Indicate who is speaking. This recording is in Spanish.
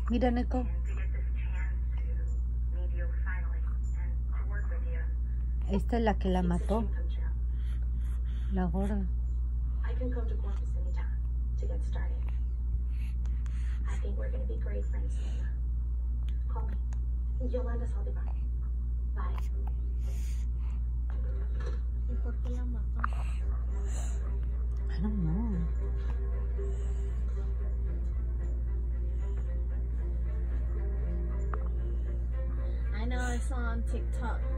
Speaker 1: Mira, Nico. Esta es la que la mató. La gorda.
Speaker 2: I can come to Corpus anytime to get started. I think we're going to be great friends, Selena. Call me. Yolanda Saldivar. Bye.
Speaker 3: ¿Y por qué la mató?
Speaker 1: I don't know.
Speaker 3: I know I saw on TikTok